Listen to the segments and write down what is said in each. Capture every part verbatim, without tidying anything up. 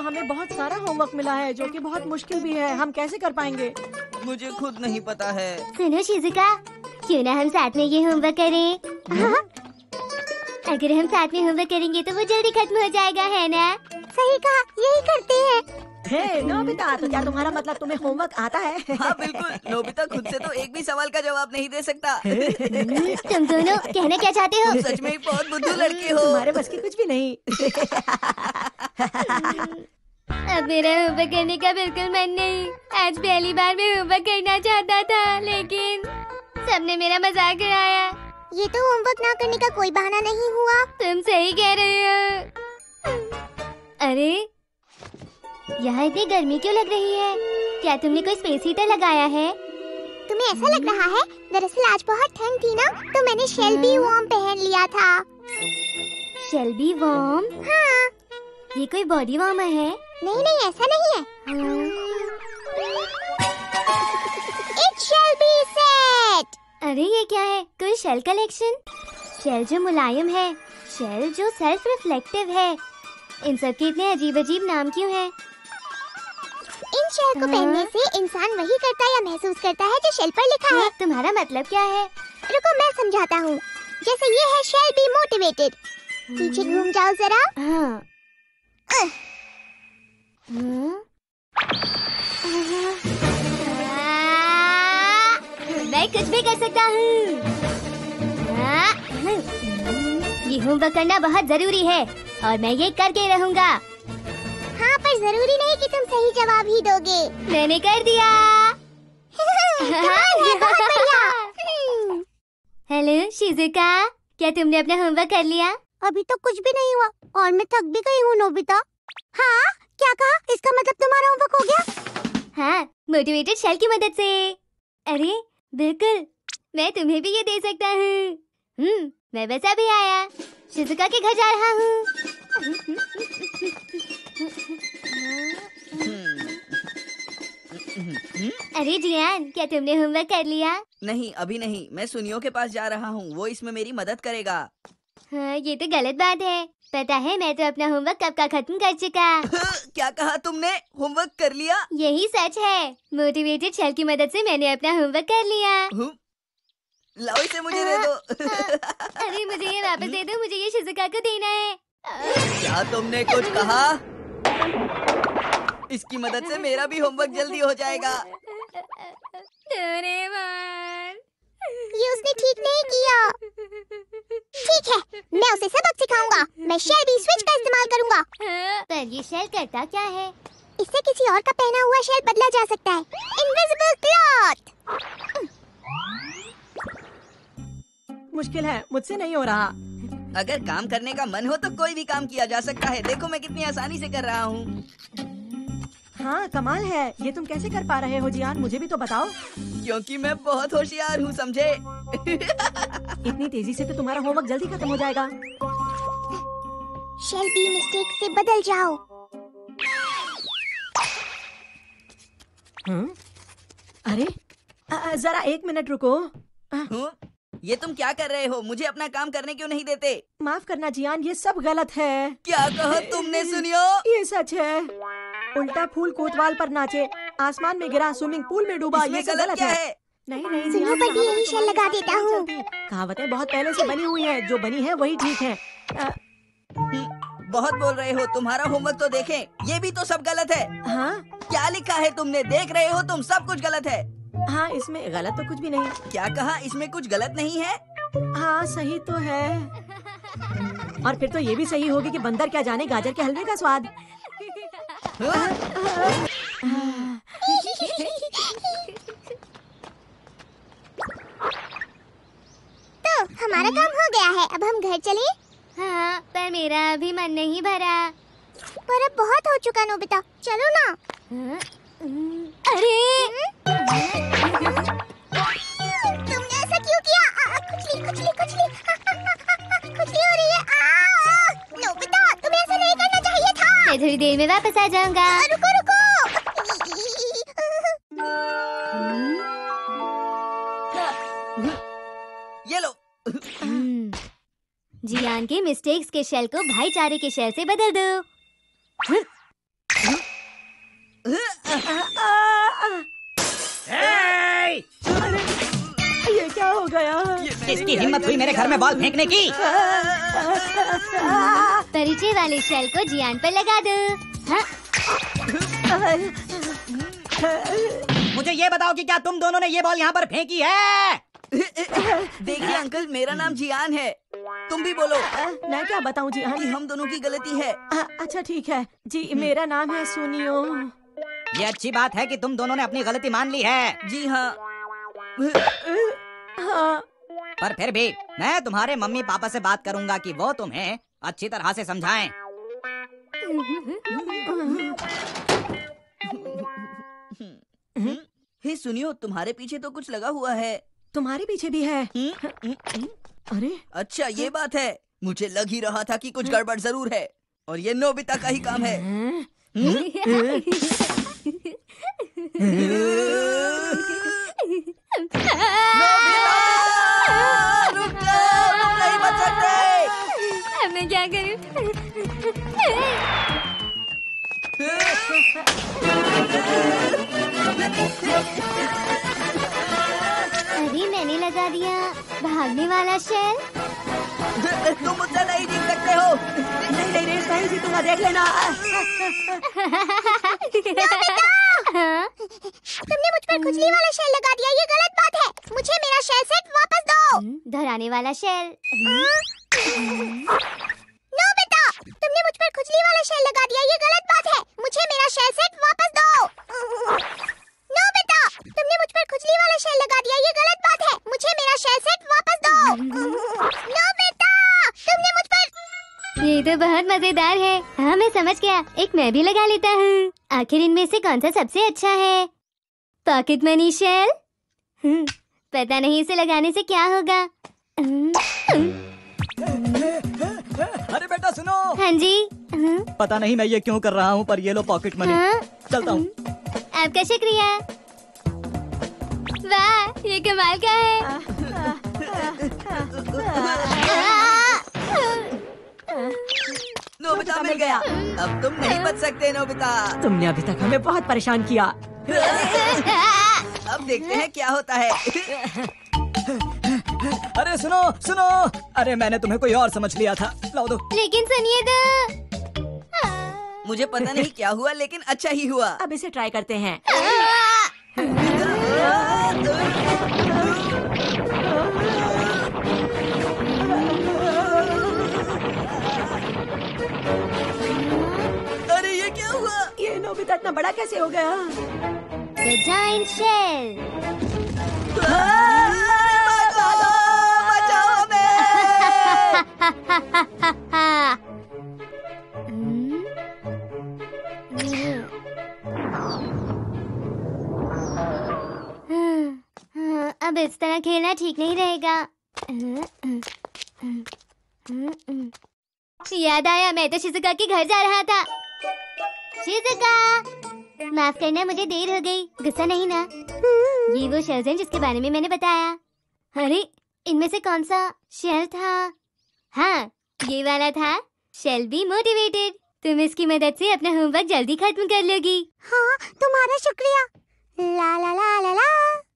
हमें बहुत सारा होमवर्क मिला है जो कि बहुत मुश्किल भी है। हम कैसे कर पाएंगे? मुझे खुद नहीं पता है। सुनो शिजुका, क्यों ना हम साथ में ये होमवर्क करें? हाँ? अगर हम साथ में होमवर्क करेंगे तो वो जल्दी खत्म हो जाएगा, है ना? सही कहा, यही करते हैं। हे नोबिता, तो क्या तुम्हारा मतलब तुम्हें होमवर्क आता है? हाँ बिल्कुल, नोबिता खुद से तो एक भी सवाल का जवाब नहीं दे सकता। तुम दोनों कहना क्या चाहते हो? तुम सच में ही बहुत बुद्धू लड़के हो। तुम्हारे बस की कुछ भी नहीं। अब मेरा होमवर्क करने का बिल्कुल मन नहीं। आज पहली बार मैं होमवर्क करना चाहता था, लेकिन सबने मेरा मजाक उड़ाया। ये तो होमवर्क ना करने का कोई बहाना नहीं हुआ। तुम सही कह रहे हो। अरे यहाँ इतनी गर्मी क्यों लग रही है? क्या तुमने कोई स्पेस हीटर लगाया है? तुम्हें ऐसा लग रहा है? दरअसल आज बहुत ठंड थी ना, तो मैंने शेल्बी वॉर्म पहन लिया था। Shelby warm? हाँ। ये कोई बॉडी वार्मर है? नहीं नहीं, ऐसा नहीं है। It's Shelby set. अरे ये क्या है? कोई शेल कलेक्शन? शेल जो मुलायम है, शेल जो सेल्फ रिफ्लेक्टिव है। इन सब के इतने अजीब अजीब नाम क्यों हैं? इन शेल को पहनने से इंसान वही करता या महसूस करता है जो शेल पर लिखा है। तुम्हारा मतलब क्या है? रुको मैं समझाता हूँ। जैसे ये है शेल बी मोटिवेटेड। पीछे घूम जाओ जरा। हाँ। मैं कुछ भी कर सकता हूँ। ये होमवर्क करना बहुत जरूरी है और मैं ये करके रहूँगा। हाँ, पर जरूरी नहीं कि तुम सही जवाब ही दोगे। मैंने कर दिया। बहुत बढ़िया। हेलो शिजुका, क्या तुमने अपना होमवर्क कर लिया? अभी तो कुछ भी नहीं हुआ और मैं थक भी गई हूँ नोबिता। हाँ, क्या कहा? इसका मतलब तुम्हारा होमवर्क हो गया? हाँ, मोटिवेटेड शेल की मदद से। अरे बिल्कुल, मैं तुम्हें भी ये दे सकता हूँ। हम्म, मैं बस अभी आया, शिजुका के घर जा रहा हूँ। अरे जियान, क्या तुमने होमवर्क कर लिया? नहीं, अभी नहीं। मैं सुनियो के पास जा रहा हूँ, वो इसमें मेरी मदद करेगा। हाँ, ये तो गलत बात है। पता है, मैं तो अपना होमवर्क कब का खत्म कर चुका। क्या कहा तुमने? होमवर्क कर लिया? यही सच है। मोटिवेटेड शेल की मदद से मैंने अपना होमवर्क कर लिया। लाओ इसे मुझे दे दो। अरे मुझे ये वापस दे दो, मुझे ये शिजुका को देना है। क्या तुमने कुछ कहा? इसकी मदद से मेरा भी होमवर्क जल्दी हो जाएगा। ये उसने ठीक नहीं किया। ठीक है, मैं उसे सबक सिखाऊंगा। मैं शेल्बी स्विच का इस्तेमाल करूंगा। पर ये शेल करता क्या है? इससे किसी और का पहना हुआ शेल बदला जा सकता है। Invisible cloth. मुश्किल है, मुझसे नहीं हो रहा। अगर काम करने का मन हो तो कोई भी काम किया जा सकता है। देखो मैं कितनी आसानी से कर रहा हूँ। हाँ, कमाल है। ये तुम कैसे कर पा रहे हो जियान? मुझे भी तो बताओ। क्योंकि मैं बहुत होशियार हूँ, समझे? इतनी तेजी से तो तुम्हारा होमवर्क जल्दी खत्म हो जाएगा। शेल्बी मिस्टेक से बदल जाओ। हम्म? अरे आ, जरा एक मिनट रुको। हुँ? ये तुम क्या कर रहे हो? मुझे अपना काम करने क्यों नहीं देते? माफ करना जियान, ये सब गलत है। क्या कहा तुमने सुनियो? ये सच है। उल्टा फूल कोतवाल पर नाचे, आसमान में गिरा, स्विमिंग पूल में डूबा, ये सब गलत क्या है, है? नहीं नहीं सुनियो पर भी यही शेल लगा देता हूँ। कहावतें बहुत पहले से बनी हुई हैं, जो बनी है वही ठीक है। आ, बहुत बोल रहे हो। तुम्हारा होमवर्क तो देखें, ये भी तो सब गलत है। हाँ क्या लिखा है तुमने? देख रहे हो तुम, सब कुछ गलत है। हाँ, इसमें गलत तो कुछ भी नहीं। क्या कहा? इसमें कुछ गलत नहीं है? हाँ, सही तो है। और फिर तो ये भी सही होगी कि बंदर क्या जाने गाजर के हलवे का स्वाद। तो हमारा काम हो गया है, अब हम घर चले? हाँ, पर मेरा अभी मन नहीं भरा। पर अब बहुत हो चुका नोबिता, चलो ना। अरे तुमने ऐसा क्यों किया? खुजली खुजली खुजली खुजली हो रही है। नोबिता, तुम्हें ऐसा नहीं करना चाहिए था। मैं थोड़ी देर में वापस आ जाऊंगा। रुको रुको। ये लो। जियान के मिस्टेक्स के शेल को भाईचारे के शेल से बदल दो। ये क्या हो गया? किसकी हिम्मत हुई मेरे घर में बॉल फेंकने की? परिचय वाले शेल को जियान पर लगा दो। हाँ? मुझे ये बताओ कि क्या तुम दोनों ने ये बॉल यहाँ पर फेंकी है? देखिए अंकल, मेरा नाम जियान है। तुम भी बोलो। मैं क्या बताऊं जी? हाँ, कि हम दोनों की गलती है। अच्छा ठीक है जी, मेरा नाम है सुनियो। ये अच्छी बात है कि तुम दोनों ने अपनी गलती मान ली है। जी हाँ। हाँ। पर फिर भी मैं तुम्हारे मम्मी पापा से बात करूंगा कि वो तुम्हें अच्छी तरह से समझाएं। हे सुनियो, तुम्हारे पीछे तो कुछ लगा हुआ है। तुम्हारे पीछे भी है? अरे अच्छा ये बात है। मुझे लग ही रहा था कि कुछ गड़बड़ जरूर है और ये नोबिता का ही काम है। रुक जाओ, तुम नहीं बच सकते। अब मैं क्या करूं? अरे मैंने लगा दिया भागने वाला शेल। तुम मुझसे नहीं जीत सकते हो। नहीं नहीं नहीं नहीं जीतूंगा, देख लेना। हाँ? तुमने मुझ पर खुजली वाला शेल लगा दिया, ये गलत बात है। मुझे मेरा शेल सेट वापस दो। दोहराने वाला शेल। नो बेटा, तुमने मुझ पर खुजली वाला शेल लगा दिया, ये गलत बात है। मुझे मेरा शेल सेट वापस दो। नो बेटा, तुमने मुझ पर खुजली वाला शेल लगा दिया, ये गलत बात है। मुझे मेरा शेल सेट वापस दो। नो बेटा, तुमने मुझ पर। ये तो बहुत मजेदार है। हाँ मैं समझ गया, एक मैं भी लगा लेता हूँ। आखिर इनमें से कौन सा सबसे अच्छा है? Pocket money shell? पता नहीं इसे लगाने से क्या होगा। अरे बेटा सुनो। हाँ जी। पता नहीं मैं ये क्यों कर रहा हूँ, पर ये लो पॉकेट मनी। हाँ? चलता हूँ। आपका शुक्रिया। वाह, ये कमाल का है। नोबिता मिल गया। अब तुम नहीं बच सकते नोबिता। तुमने अभी तक हमें बहुत परेशान किया। अब देखते हैं क्या होता है। अरे सुनो सुनो, अरे मैंने तुम्हें कोई और समझ लिया था। लाओ दो। लेकिन सुनिए तो। मुझे पता नहीं क्या हुआ, लेकिन अच्छा ही हुआ। अब इसे ट्राई करते हैं। अरे ये क्या हुआ? ये नोबिता इतना बड़ा कैसे हो गया? The giant shell. बचाओ हमें! अब इस तरह खेलना ठीक नहीं रहेगा। याद आया, मैं तो शिजुका के घर जा रहा था। शिजुका, माफ करना मुझे देर हो गई। गुस्सा नहीं ना? ये वो शेल्स हैं जिसके बारे में मैंने बताया। अरे इनमें से कौन सा शेल था? हाँ ये वाला था। Shall be motivated. तुम इसकी मदद से अपना होमवर्क जल्दी खत्म कर लोगी। हाँ तुम्हारा शुक्रिया। ला ला ला ला ला।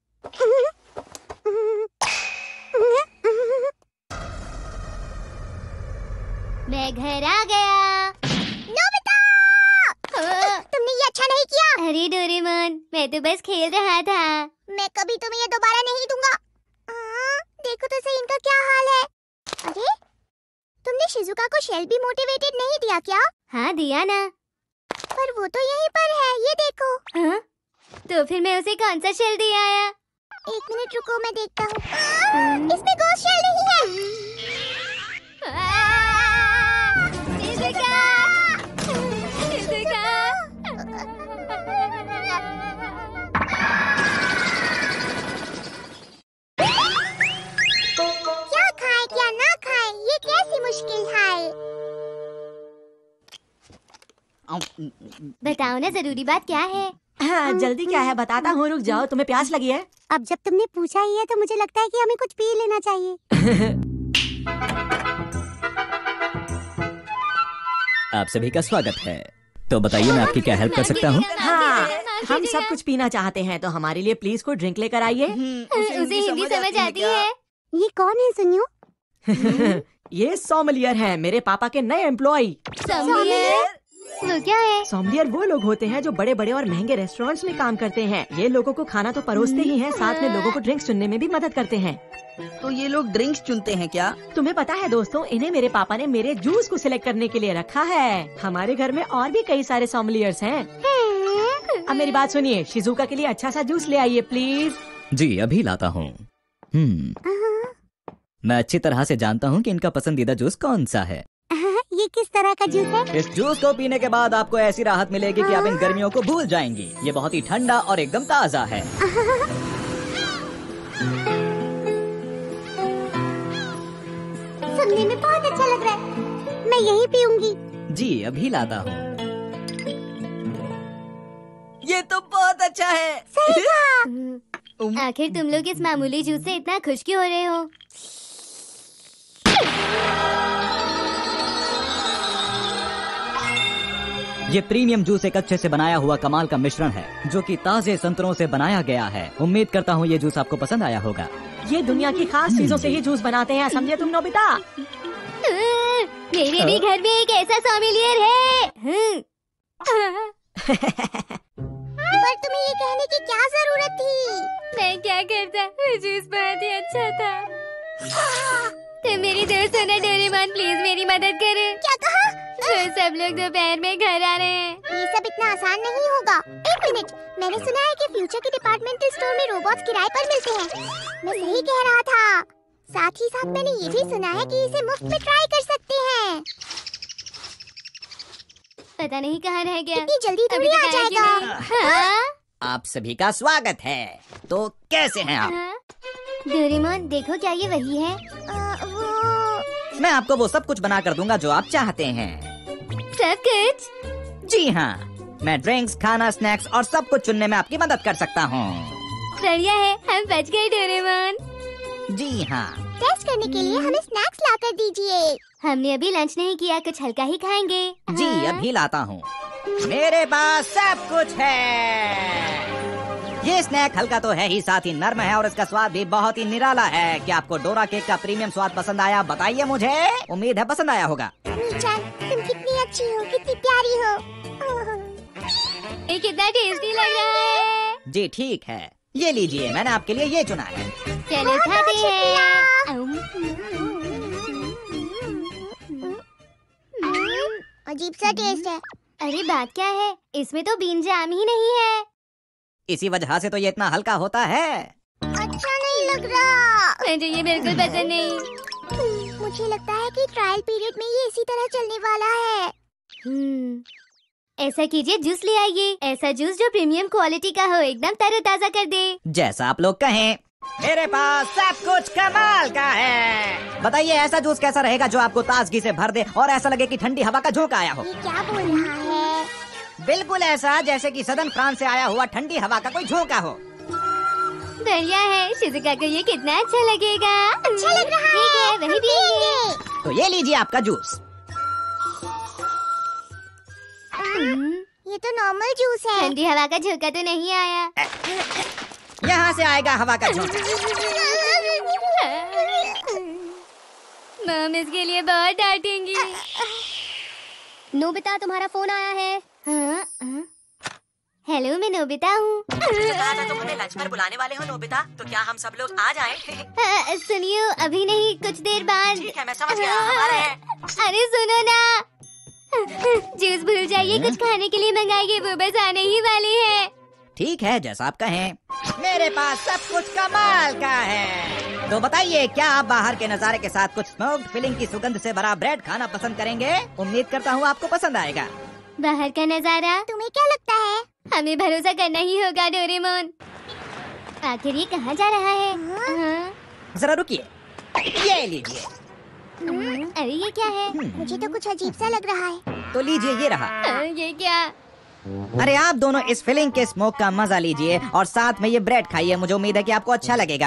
मैं घर आ गया। नोबिता! तुमने ये अच्छा नहीं किया। अरे डोरेमोन, मैं तो बस खेल रहा था। मैं कभी तुम्हें ये दोबारा नहीं दूंगा। आ, देखो तो सही इनका क्या हाल है। अरे तुमने शिजुका को शेल बी मोटिवेटेड नहीं दिया क्या? हाँ दिया ना। पर वो तो यहीं पर है, ये देखो। हाँ? तो फिर मैं उसे कौन सा शेल दे आया? एक मिनट रुको, मैं देखता हूँ। इसमें गोश्त शेल नहीं है। शिजुका! शिजुका! क्या खाए क्या ना खाए, ये कैसी मुश्किल है। बताओ ना, जरूरी बात क्या है? हाँ, जल्दी क्या है बताता हूँ, रुक जाओ, तुम्हें प्यास लगी है? अब जब तुमने पूछा ही है तो मुझे लगता है कि हमें कुछ पी लेना चाहिए। आप सभी का स्वागत है। तो बताइए मैं आपकी क्या हेल्प कर सकता हूँ? हाँ, हम सब कुछ पीना चाहते हैं तो हमारे लिए प्लीज कोई ड्रिंक लेकर आइए। उसे हिंदी समझ आती है। ये कौन है सुनियो? ये सोमलियर है, मेरे पापा के नए एम्प्लॉय। सोमलियर? वो क्या है? सोमलियर वो लोग होते हैं जो बड़े बड़े और महंगे रेस्टोरेंट्स में काम करते हैं। ये लोगों को खाना तो परोसते ही हैं, साथ में लोगों को ड्रिंक्स चुनने में भी मदद करते हैं। तो ये लोग ड्रिंक्स चुनते हैं क्या? तुम्हें पता है दोस्तों, इन्हें मेरे पापा ने मेरे जूस को सिलेक्ट करने के लिए रखा है। हमारे घर में और भी कई सारे सोमलियर्स हैं। अब मेरी बात सुनिए, शिजुका के लिए अच्छा सा जूस ले आइए प्लीज। जी अभी लाता हूँ। हम्म मैं अच्छी तरह से जानता हूँ कि इनका पसंदीदा जूस कौन सा है। ये किस तरह का जूस है? इस जूस को पीने के बाद आपको ऐसी राहत मिलेगी कि आप इन गर्मियों को भूल जाएंगी। ये बहुत ही ठंडा और एकदम ताज़ा है। सुनने में बहुत अच्छा लग रहा है, मैं यही पीऊंगी। जी अभी लाता हूँ। ये तो बहुत अच्छा है। सही कहा। आखिर तुम लोग इस मामूली जूस से इतना खुश क्यों हो रहे हो? ये प्रीमियम जूस एक अच्छे से बनाया हुआ कमाल का मिश्रण है जो कि ताजे संतरों से बनाया गया है। उम्मीद करता हूँ ये जूस आपको पसंद आया होगा। ये दुनिया की खास चीजों से ही जूस बनाते हैं, समझे तुम नोबिता? मेरे भी घर में एक ऐसा सोमलियर है। पर तुम्हें ये कहने की क्या जरूरत थी? मैं क्या करता, वो जूस बहुत ही अच्छा था। तुम मेरी दोस्त हो ना डोरेमोन, प्लीज मेरी मदद करो। क्या कहा? वो सब लोग दोपहर में घर आ रहे हैं। ये सब इतना आसान नहीं होगा। एक मिनट, मैंने सुना है कि फ्यूचर के डिपार्टमेंटल स्टोर में रोबोट्स किराए पर मिलते हैं। मैं सही कह रहा था। साथ ही साथ मैंने ये भी सुना है कि इसे मुफ्त में ट्राई कर सकते हैं। पता नहीं कहाँ रह गया। इतनी जल्दी अभी थोड़ी आ तक आया क्यों जाएगा। नहीं? हाँ? आप सभी का स्वागत है। तो कैसे हैं आप? हाँ? डोरेमोन देखो, क्या ये वही है? आ, वो मैं आपको वो सब कुछ बना कर दूंगा जो आप चाहते हैं। सब कुछ? जी हाँ, मैं ड्रिंक्स, खाना, स्नैक्स और सब कुछ चुनने में आपकी मदद कर सकता हूँ। बढ़िया है, हम बच गए डोरेमोन। जी हाँ। टेस्ट करने के लिए हमें स्नैक्स ला कर दीजिए। हमने अभी लंच नहीं किया, कुछ हल्का ही खाएंगे। जी हाँ? अभी लाता हूँ। मेरे पास सब कुछ है। ये स्नैक हल्का तो है ही, साथ ही नर्म है और इसका स्वाद भी बहुत ही निराला है। क्या आपको डोरा केक का प्रीमियम स्वाद पसंद आया? बताइए मुझे। उम्मीद है पसंद आया होगा। मीचान, तुम कितनी अच्छी हो, कितनी प्यारी हो। ये कितना टेस्टी लग रहा है। जी ठीक है, ये लीजिए, मैंने आपके लिए ये चुना है। चलो खाते हैं। अजीब सा टेस्ट है। अरे बात क्या है, इसमें तो बीन जैम ही नहीं है। इसी वजह से तो ये इतना हल्का होता है। अच्छा नहीं लग रहा। मुझे ये बिल्कुल पसंद नहीं। मुझे लगता है कि ट्रायल पीरियड में ये इसी तरह चलने वाला है। हम्म, ऐसा कीजिए, जूस ले आइए। ऐसा जूस जो प्रीमियम क्वालिटी का हो, एकदम तरोताजा कर दे। जैसा आप लोग कहें। मेरे पास सब कुछ कमाल का है। बताइए ऐसा जूस कैसा रहेगा जो आपको ताजगी से भर दे और ऐसा लगे कि ठंडी हवा का झोंका आया हो। ये क्या बोल रहा है? बिल्कुल ऐसा जैसे कि सदन फ्रांस से आया हुआ ठंडी हवा का कोई झोंका हो। बढ़िया है, शिजुका को ये कितना अच्छा लगेगा। अच्छा लग रहा ठीक है, है, वही पिएंगे। तो ये लीजिए आपका जूस। हम्म, ये तो नॉर्मल जूस है। ठंडी हवा का झोंका तो नहीं आया। यहाँ से आएगा हवा का झोंका। मॉम इसके लिए बहुत डांटेंगी। नोबिता, तुम्हारा फोन आया है। हाँ, हाँ। हेलो, मैं नोबिता हूँ। तुम हमें लंच पर बुलाने वाले हो नोबिता, तो क्या हम सब लोग आ जाएं? हाँ, सुनियो, अभी नहीं, कुछ देर बाद। ठीक है, मैं समझ गया, हम आ रहे हैं। अरे सुनो ना, जूस भूल जाइए, कुछ खाने के लिए मंगाइए, वो बस आने ही वाले हैं। ठीक है, जैसा आप कहें। मेरे पास सब कुछ कमाल का है। तो बताइए, क्या आप बाहर के नजारे के साथ कुछ स्मोक्ड फिलिंग की सुगंध से भरा ब्रेड खाना पसंद करेंगे? उम्मीद करता हूँ आपको पसंद आएगा। बाहर का नजारा? तुम्हें क्या लगता है? हमें भरोसा करना ही होगा डोरेमोन। आखिर ये कहाँ जा रहा है? हाँ? जरा रुकिए, ये लीजिए। हाँ, अरे ये क्या है? मुझे तो कुछ अजीब सा लग रहा है। तो लीजिए, ये रहा। हाँ, ये क्या? अरे आप दोनों इस फिलिंग के स्मोक का मजा लीजिए और साथ में ये ब्रेड खाइए। मुझे उम्मीद है कि आपको अच्छा लगेगा।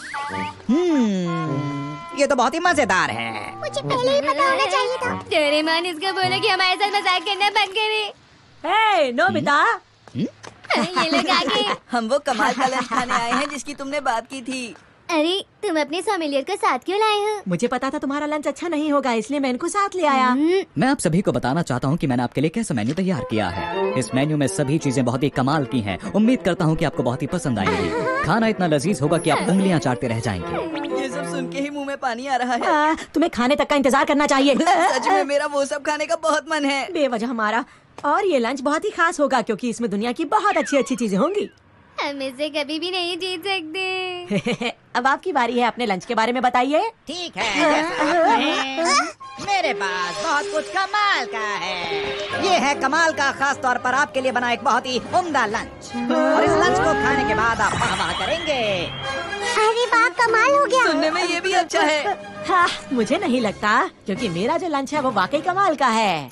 हम्म, ये तो बहुत ही मजेदार है। मुझे पहले ही पता होना चाहिए था। डोरेमोन, इसको बोलो कि हमारे साथ मजाक करना बंद करे। हे नोबिता, ये लोग आगे। हम वो कमाल का लंच खाने आए हैं जिसकी तुमने बात की थी। अरे तुम अपने सोमेलियर को साथ क्यों लाए हो? मुझे पता था तुम्हारा लंच अच्छा नहीं होगा, इसलिए मैं इनको साथ ले आया। मैं आप सभी को बताना चाहता हूँ कि मैंने आपके लिए कैसा मेन्यू तैयार किया है। इस मेन्यू में सभी चीजें बहुत ही कमाल की हैं। उम्मीद करता हूँ कि आपको बहुत ही पसंद आएंगी। खाना इतना लजीज होगा कि आप उंगलियां चाटते रह जाएंगे। ये सब सुन के ही मुंह में पानी आ रहा है। आ, तुम्हें खाने तक का इंतजार करना चाहिए। सच में मेरा वो सब खाने का बहुत मन है। बेवजह हमारा। और ये लंच बहुत ही खास होगा क्योंकि इसमें दुनिया की बहुत अच्छी अच्छी चीजें होंगी। हम इसे कभी भी नहीं जीत सकते। अब आपकी बारी है, अपने लंच के बारे में बताइए। ठीक है, जैसा आप कहें। मेरे पास बहुत कुछ कमाल का है। ये है कमाल का, खास तौर पर आपके लिए बना एक बहुत ही उम्दा लंच। और इस लंच को खाने के बाद आप वाह वाह करेंगे। अरे वाह, कमाल हो गया। सुनने में ये भी अच्छा है। हाँ, मुझे नहीं लगता, क्योंकि मेरा जो लंच है वो वाकई कमाल का है।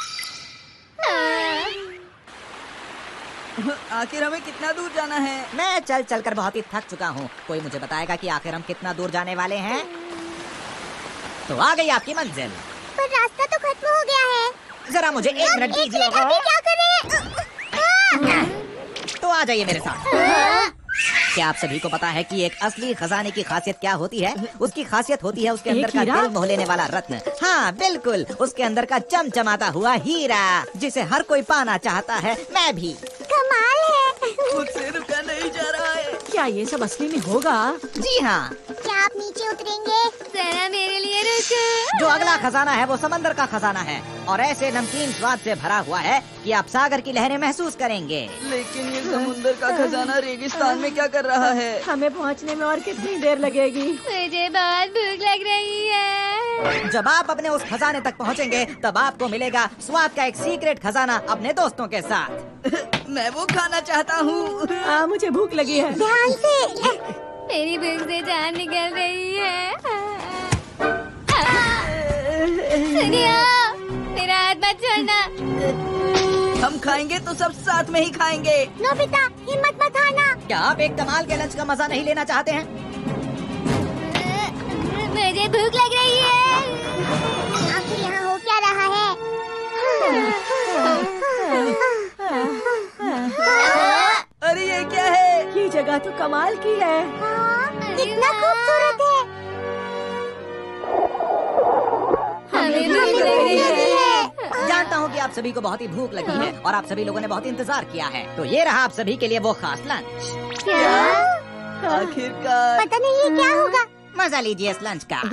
आखिर हमें कितना दूर जाना है? मैं चल चल कर बहुत ही थक चुका हूँ। कोई मुझे बताएगा कि आखिर हम कितना दूर जाने वाले हैं? तो आ गई आपकी मंजिल। पर रास्ता तो खत्म हो गया है। जरा मुझे एक मिनट एक दीजिए। मिनट, अभी क्या करें? तो आ जाइए मेरे साथ। क्या आप सभी को पता है कि एक असली खजाने की खासियत क्या होती है? उसकी खासियत होती है उसके अंदर का हीरा? दिल मोह लेने वाला रत्न। हाँ बिल्कुल, उसके अंदर का चमचमाता हुआ हीरा, जिसे हर कोई पाना चाहता है, मैं भी। कमाल है। मुझसे रुका नहीं जा रहा है। क्या ये सब असली में होगा? जी हाँ, क्या आप नीचे उतरेंगे? जरा मेरे लिए रुको। जो अगला खजाना है वो समंदर का खजाना है और ऐसे नमकीन स्वाद से भरा हुआ है कि आप सागर की लहरें महसूस करेंगे। लेकिन ये समुंदर का खजाना रेगिस्तान में क्या कर रहा है? हमें पहुंचने में और कितनी देर लगेगी? मुझे बहुत भूख लग रही है। जब आप अपने उस खजाने तक पहुंचेंगे तब आपको मिलेगा स्वाद का एक सीक्रेट खजाना अपने दोस्तों के साथ। मैं वो खाना चाहता हूँ। आ, मुझे भूख लगी है। ध्यान से। मेरी भूख से जान निकल रही है। सुनिए, मेरा हाथ मत छोड़ना। हम खाएंगे तो सब साथ में ही खाएंगे। नोबिता, हिम्मत मत हारना। क्या आप एक कमाल के लंच का मजा नहीं लेना चाहते हैं? मुझे भूख लग रही है। आखिर यहाँ हो क्या रहा है? अरे ये क्या है? ये जगह तो कमाल की है। हाँ, कितना खूबसूरत है। हमें भूख हमें लग भूख रही लगी है। है। जानता हूँ कि आप सभी को बहुत ही भूख लगी है और आप सभी लोगों ने बहुत इंतजार किया है, तो ये रहा आप सभी के लिए वो खास लंच। क्या? आखिरकार पता नहीं ये क्या होगा। मजा लीजिए इस लंच का।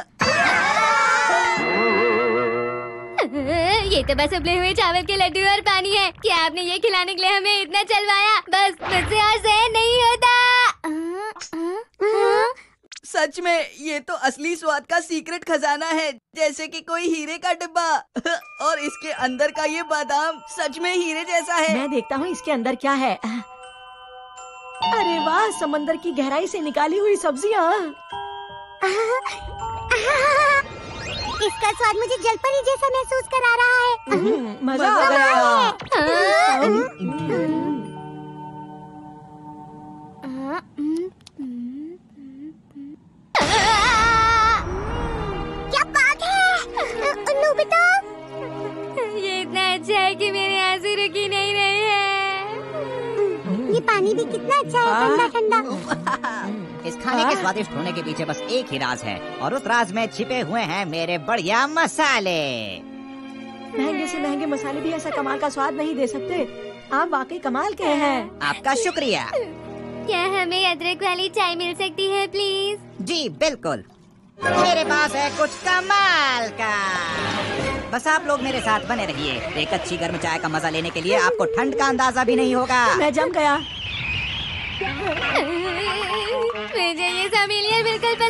ये तो बस उबले हुए चावल के लड्डू और पानी है। क्या आपने ये खिलाने के लिए हमें इतना चलवाया? बस मुझसे और सहन नहीं होता। सच में ये तो असली स्वाद का सीक्रेट खजाना है, जैसे कि कोई हीरे का डिब्बा। और इसके अंदर का ये बादाम सच में हीरे जैसा है। मैं देखता हूँ इसके अंदर क्या है। अरे वाह, समंदर की गहराई से निकाली हुई सब्जियाँ। इसका स्वाद मुझे जलपरी जैसा महसूस करा रहा है। हम्म, मजा आ गया। क्या बात है? नोबिता, ये इतना अच्छा है कि मेरे आंसू रुक ही नहीं रहे हैं। ये पानी भी कितना अच्छा है, ठंडा ठंडा। इस खाने के स्वादिष्ट होने के पीछे बस एक ही राज है और उस राज में छिपे हुए हैं मेरे बढ़िया मसाले। महंगे से महंगे मसाले भी ऐसा कमाल का स्वाद नहीं दे सकते। आप वाकई कमाल के हैं। आपका शुक्रिया। क्या हमें अदरक वाली चाय मिल सकती है प्लीज? जी बिल्कुल, मेरे पास है कुछ कमाल का। बस आप लोग मेरे साथ बने रहिए। एक अच्छी गर्म चाय का मजा लेने के लिए आपको ठंड का अंदाजा भी नहीं होगा। मैं जम गया। मुझे ये सब बिल्कुल